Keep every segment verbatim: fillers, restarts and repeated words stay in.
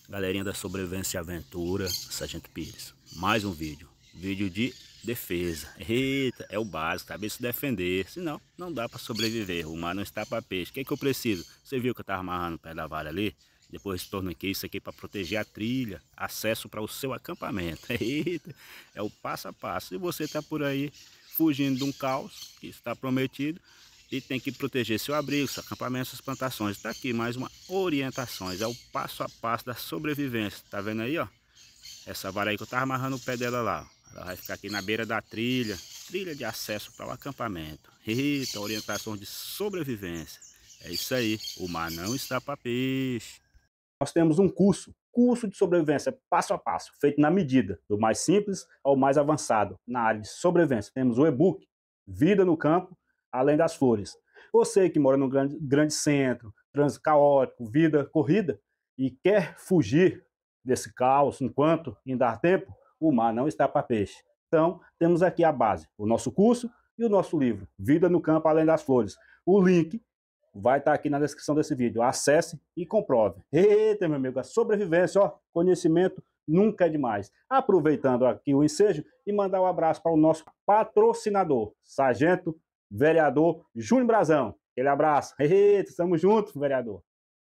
Galerinha da Sobrevivência e Aventura, Sargento Pires. Mais um vídeo. Vídeo de defesa. Eita, é o básico, saber se defender. Senão, não dá para sobreviver. O mar não está para peixe. O que é que eu preciso? Você viu que eu estava amarrando o pé da vara ali? Depois retorno aqui, isso aqui para proteger a trilha. Acesso para o seu acampamento. Eita, é o passo a passo. Se você está por aí fugindo de um caos que está prometido, e tem que proteger seu abrigo, seu acampamento, suas plantações. Está aqui mais uma orientações, é o passo a passo da sobrevivência. Tá vendo aí, ó? Essa vara aí que eu tava amarrando o pé dela lá. Ela vai ficar aqui na beira da trilha, trilha de acesso para o acampamento. Eita, orientações de sobrevivência. É isso aí, o mar não está para peixe. Nós temos um curso, curso de sobrevivência passo a passo, feito na medida, do mais simples ao mais avançado. Na área de sobrevivência temos o e-book Vida no Campo, Além das Flores. Você que mora num grande, grande centro, trânsito caótico, vida corrida, e quer fugir desse caos enquanto ainda há tempo, o mar não está para peixe. Então, temos aqui a base, o nosso curso e o nosso livro, Vida no Campo, Além das Flores. O link vai estar aqui na descrição desse vídeo. Acesse e comprove. Eita, meu amigo, a sobrevivência, ó, conhecimento nunca é demais. Aproveitando aqui o ensejo e mandar um abraço para o nosso patrocinador, Sargento Vereador Júnior Brazão. Aquele abraço. Eita, estamos juntos, vereador.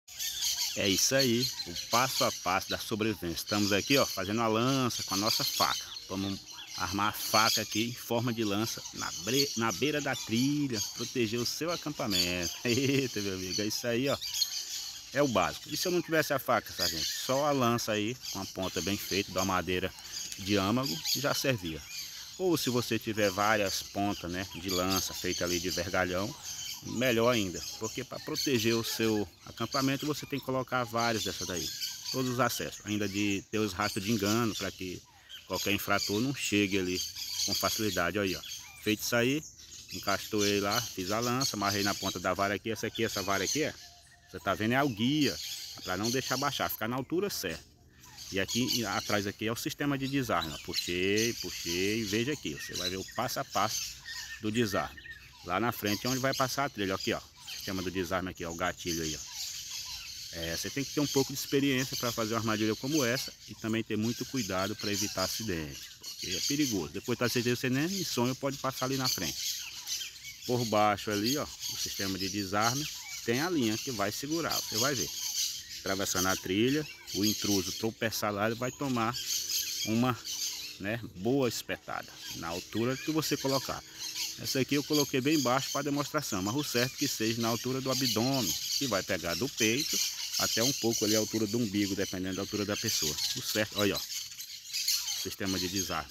É isso aí, o passo a passo da sobrevivência. Estamos aqui, ó, fazendo a lança com a nossa faca. Vamos armar a faca aqui em forma de lança na, bre... na beira da trilha, proteger o seu acampamento. Eita, meu amigo, é isso aí, ó. É o básico. E se eu não tivesse a faca, sargento? Só a lança aí, com a ponta bem feita, da madeira de âmago, já servia. Ou se você tiver várias pontas, né, de lança feita ali de vergalhão, melhor ainda, porque para proteger o seu acampamento você tem que colocar várias dessas daí, todos os acessos, ainda de ter os rastros de engano para que qualquer infrator não chegue ali com facilidade. Olha aí, ó, feito isso aí, encastoei lá, fiz a lança, amarrei na ponta da vara aqui. Essa aqui, essa vara aqui, é, você tá vendo, é o guia para não deixar baixar, ficar na altura certa. E aqui atrás aqui é o sistema de desarme, ó. Puxei, puxei, veja aqui, você vai ver o passo a passo do desarme. Lá na frente é onde vai passar a trilha, aqui ó, o sistema do desarme aqui, ó, o gatilho aí, ó. É, você tem que ter um pouco de experiência para fazer uma armadilha como essa e também ter muito cuidado para evitar acidente, porque é perigoso. Depois tá certeza, você nem em sonho pode passar ali na frente. Por baixo ali, ó, o sistema de desarme tem a linha que vai segurar, você vai ver. Atravessando a trilha, o intruso tropeçar lá, ele vai tomar uma, né, boa espetada na altura que você colocar. Essa aqui eu coloquei bem baixo para demonstração, mas o certo é que seja na altura do abdômen, que vai pegar do peito até um pouco ali a altura do umbigo, dependendo da altura da pessoa. O certo, olha, ó, sistema de desarme.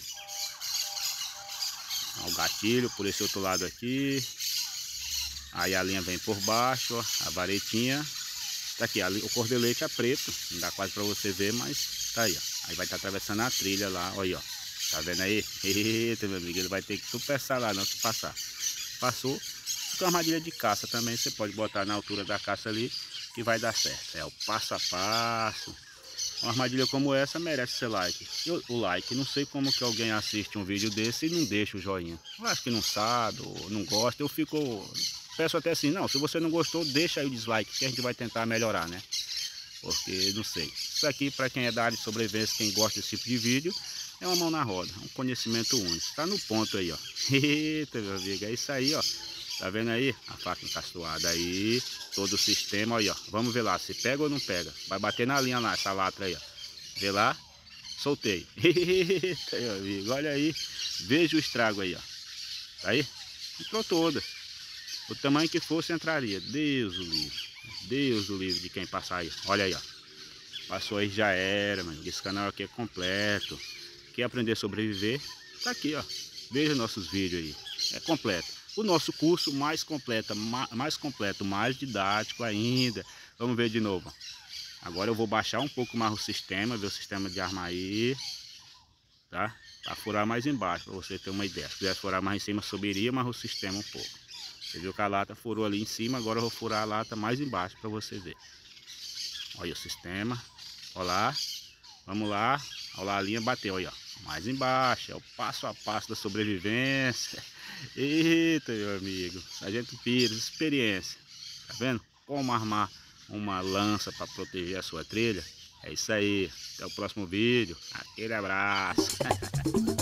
Ó, o gatilho por esse outro lado aqui. Aí a linha vem por baixo, ó, a varetinha. Tá aqui, o cordelete é preto, não dá quase para você ver, mas tá aí, ó. Aí vai estar tá atravessando a trilha lá, olha, ó. Tá vendo aí? Eita, meu amigo, ele vai ter que tropeçar lá, não se passar. Passou. Com a armadilha de caça também, você pode botar na altura da caça ali, que vai dar certo. É o passo a passo. Uma armadilha como essa merece ser like. Eu, o like, não sei como que alguém assiste um vídeo desse e não deixa o joinha. Eu acho que não sabe, ou não gosta. Eu fico... Peço até assim, não, se você não gostou, deixa aí o dislike, que a gente vai tentar melhorar, né? Porque, não sei. Isso aqui, para quem é da área de sobrevivência, quem gosta desse tipo de vídeo, é uma mão na roda, um conhecimento único. Tá no ponto aí, ó. Eita, meu amigo, é isso aí, ó. Tá vendo aí? A faca encastoada aí, todo o sistema aí, ó. Vamos ver lá, se pega ou não pega. Vai bater na linha lá, essa latra aí, ó. Vê lá, soltei. Eita, meu amigo, olha aí. Veja o estrago aí, ó. Tá aí? Entrou toda. O tamanho que fosse entraria. Deus o livre. Deus o livre de quem passar aí. Olha aí, ó. Passou aí, já era, mano. Esse canal aqui é completo. Quer aprender a sobreviver? Tá aqui, ó. Veja nossos vídeos aí. É completo. O nosso curso mais completo, mais completo, mais didático ainda. Vamos ver de novo. Agora eu vou baixar um pouco mais o sistema, ver o sistema de arma aí, tá? Para furar mais embaixo, para você ter uma ideia. Se quiser furar mais em cima, subiria mais o sistema um pouco. Você viu que a lata furou ali em cima, agora eu vou furar a lata mais embaixo para você ver. Olha o sistema. Olha lá. Vamos lá. Olha lá, a linha bateu, olha, ó. Mais embaixo, é o passo a passo da sobrevivência. Eita, meu amigo. Sargento Pires, experiência. Tá vendo? Como armar uma lança para proteger a sua trilha? É isso aí. Até o próximo vídeo. Aquele abraço.